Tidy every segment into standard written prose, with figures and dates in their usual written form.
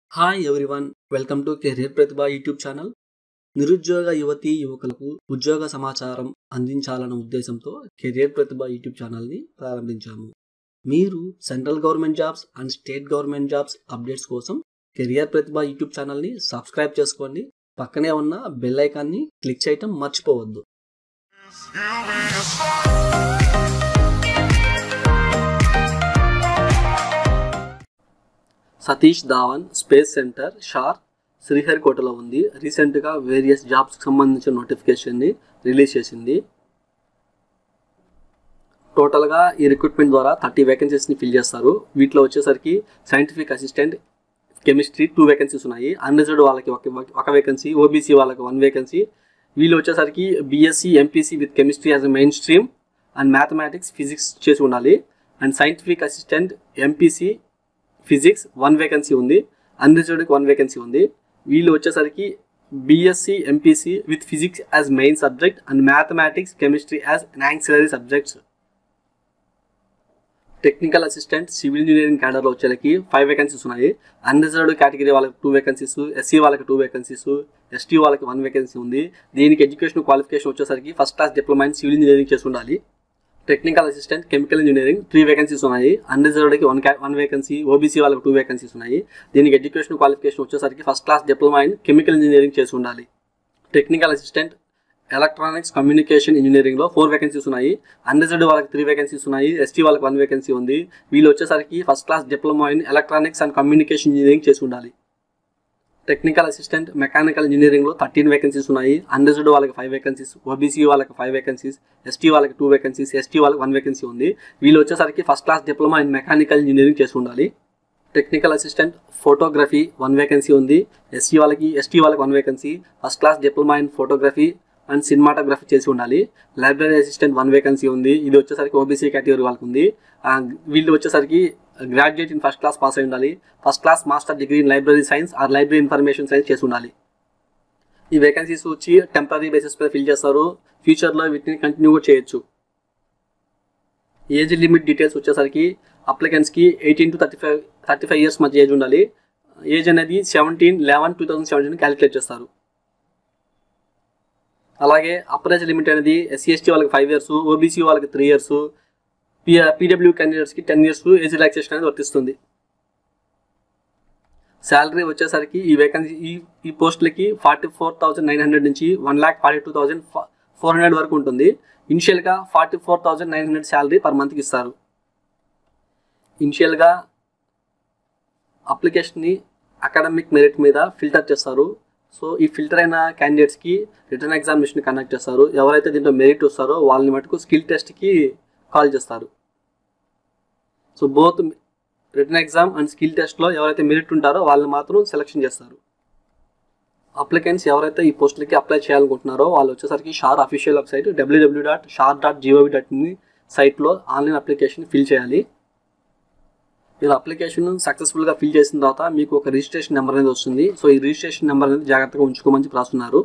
Hi everyone, welcome to career Pratibha YouTube channel. నిరుద్యోగ యువతీ యువకులకు ఉద్యోగ సమాచారం అందించాలన్న ఉద్దేశంతో కెరియర్ ప్రతిభ యూట్యూబ్ ఛానల్ని ప్రారంభించాము. మీరు central government jobs and state government jobs updates కోసం కెరియర్ ప్రతిభ యూట్యూబ్ ఛానల్ని సబ్స్క్రైబ్ చేసుకోండి. పక్కనే ఉన్న బెల్ ఐకాన్ని క్లిక్ చేయటం మర్చిపోవద్దు. సతీష్ ధావన్ స్పేస్ సెంటర్ షార్ శ్రీహరికోటలో ఉంది. రీసెంట్గా వేరియస్ జాబ్స్కి సంబంధించిన నోటిఫికేషన్ని రిలీజ్ చేసింది. టోటల్గా ఈ రిక్రూట్మెంట్ ద్వారా 30 వేకెన్సీస్ని ఫిల్ చేస్తారు. వీటిలో వచ్చేసరికి సైంటిఫిక్ అసిస్టెంట్ కెమిస్ట్రీ 2 వేకెన్సీస్ ఉన్నాయి. అన్రిజర్వ్డ్ వాళ్ళకి ఒక వేకెన్సీ, ఓబీసీ వాళ్ళకి 1 వేకెన్సీ. వీళ్ళు వచ్చేసరికి BSc MPC with chemistry as a main stream and mathematics physics చేసి ఉండాలి. And scientific assistant MPC physics 1 vacancy ఉంది. అన్రిజర్వ్డ్కి 1 వేకెన్సీ ఉంది. వీళ్ళు వచ్చేసరికి BSc MPC with physics as main subject and mathematics chemistry as ancillary subjects. Technical assistant civil engineering క్యాడర్లో వచ్చేసరికి 5 vacancies ఉన్నాయి. అన్రిజర్వ్డ్ కేటగిరీ వాళ్ళకి 2 వేకెన్సీస్, ఎస్సీ వాళ్ళకి 2 వేకెన్సీస్, ఎస్టీ వాళ్ళకి 1 వేకెన్సీ ఉంది. దీనికి ఎడ్యుకేషన్ క్వాలిఫికేషన్ వచ్చేసరికి first class diploma in civil engineering చేసి ఉండాలి. Technical assistant chemical engineering 3 vacancies ఉన్నాయి. అన్రిజర్వ్డ్కి 1 వేకెన్సీ, ఓబీసీ వాళ్ళకి 2 వేకెన్సీస్ ఉన్నాయి. దీనికి ఎడ్యుకేషన్ క్వాలిఫికేషన్ వచ్చేసరికి first class diploma in chemical engineering చేసి ఉండాలి. టెక్నికల్ అసిస్టెంట్ ఎలక్ట్రానిక్స్ కమ్యూనికేషన్ ఇంజనీరింగ్లో 4 వేకెన్సీస్ ఉన్నాయి. అన్రిజర్వ్డ్ వాళ్ళకి 3 వేకెన్సీస్ ఉన్నాయి. ఎస్టీ వాళ్ళకి 1 వేకెన్సీ ఉంది. వీళ్ళు వచ్చేసరికి first class diploma in electronics and communication engineering చేసి ఉండాలి. టెక్నికల్ అసిస్టెంట్ మెకానికల్ ఇంజనీరింగ్లో 13 వేకెన్సీస్ ఉన్నాయి. అన్రిజర్వ్డ్ వాళ్ళకి 5 వేకెన్సీస్, ఓబీసీ వాళ్ళకి 5 వేకెన్సీస్, ఎస్టీ వాళ్ళకి 2 వేకెన్సీస్, ఎస్టీ వాళ్ళకి 1 వేకెన్సీ ఉంది. వీళ్ళు వచ్చేసరికి first class diploma in mechanical engineering చేసి ఉండాలి. టెక్నికల్ అసిస్టెంట్ ఫోటోగ్రఫీ 1 వేకెన్సీ ఉంది. ఎస్టీ వాళ్ళకి 1 vacancy, first class diploma in photography and cinematography చేసి ఉండాలి. లైబ్రరీ అసిస్టెంట్ 1 వేకెన్సీ ఉంది. ఇది వచ్చేసరికి ఓబీసీ కేటగిరీ వాళ్ళకి ఉంది. వీళ్ళు వచ్చేసరికి graduate in first class pass అయి ఉండాలి. First class master degree in library science or library information science చేసి ఉండాలి. ఈ వేకెన్సీస్ వచ్చి టెంపరీ బేసిస్ మీద ఫిల్ చేస్తారు. ఫ్యూచర్లో వీటిని కంటిన్యూ కూడా చేయొచ్చు. ఏజ్ లిమిట్ డీటెయిల్స్ వచ్చేసరికి అప్లికెంట్స్కి 18 to 35 ఇయర్స్ మధ్య ఏజ్ ఉండాలి. ఏజ్ అనేది 17/11/2017 క్యాలిక్యులేట్ చేస్తారు. అలాగే అప్పర్ ఏజ్ లిమిట్ అనేది ఎస్సీ ఎస్టీ వాళ్ళకి 5 ఇయర్స్, ఓబీసీ వాళ్ళకి 3 ఇయర్స్, పీడబ్ల్యూ క్యాండిడేట్స్కి 10 ఇయర్స్ ఏజ్ రిలాక్సేషన్ అనేది వర్తిస్తుంది. శాలరీ వచ్చేసరికి ఈ వేకెన్సీ ఈ పోస్టులకి 44,900 నుంచి 1,42,400 వరకు ఉంటుంది. ఇనిషియల్గా 44,900 శాలరీ పర్ మంత్కి ఇస్తారు. ఇనిషియల్గా అప్లికేషన్ని అకాడమిక్ మెరిట్ మీద ఫిల్టర్ చేస్తారు. సో ఈ ఫిల్టర్ అయిన క్యాండిడేట్స్కి రిటర్న్ ఎగ్జామినేషన్ కండక్ట్ చేస్తారు. ఎవరైతే దీంట్లో మెరిట్ వస్తారో వాళ్ళని మటుకు స్కిల్ టెస్ట్కి కాల్ చేస్తారు. So both written exam and skill టెస్ట్లో ఎవరైతే మెరిట్ ఉంటారో వాళ్ళని మాత్రం సెలెక్షన్ చేస్తారు. అప్లికెంట్స్ ఎవరైతే ఈ పోస్టులకి అప్లై చేయాలనుకుంటున్నారో వాళ్ళు వచ్చేసరికి షార్ అఫీషియల్ వెబ్సైట్ www.shar.gov.in సైట్లో ఆన్లైన్ అప్లికేషన్ ఫిల్ చేయాలి. మీరు అప్లికేషన్ సక్సెస్ఫుల్గా ఫిల్ చేసిన తర్వాత మీకు ఒక రిజిస్ట్రేషన్ నెంబర్ అనేది వస్తుంది. సో ఈ రిజిస్ట్రేషన్ నెంబర్ అనేది జాగ్రత్తగా ఉంచుకోమని రాస్తున్నారు.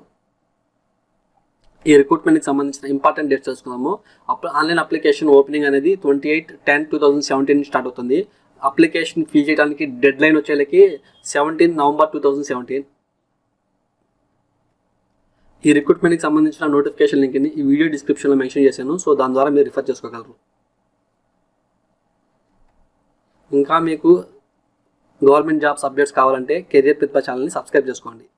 ఈ రిక్రూట్మెంట్కి సంబంధించిన ఇంపార్టెంట్ డేట్స్ తెలుసుకుందాము. ఆన్లైన్ అప్లికేషన్ ఓపెనింగ్ అనేది 28/10/2017 స్టార్ట్ అవుతుంది. అప్లికేషన్ ఫిల్ చేయడానికి డెడ్ లైన్ వచ్చేలకి 17 నవంబర్ 2017. ఈ రిక్రూట్మెంట్కి సంబంధించిన నోటిఫికేషన్ లింక్ని ఈ వీడియో డిస్క్రిప్షన్లో మెన్షన్ చేశాను. సో దాని ద్వారా మీరు రిఫర్ చేసుకోగలరు. ఇంకా మీకు గవర్నమెంట్ జాబ్స్ అప్డేట్స్ కావాలంటే కెరియర్ ప్రతిభ ఛానల్ని సబ్స్క్రైబ్ చేసుకోండి.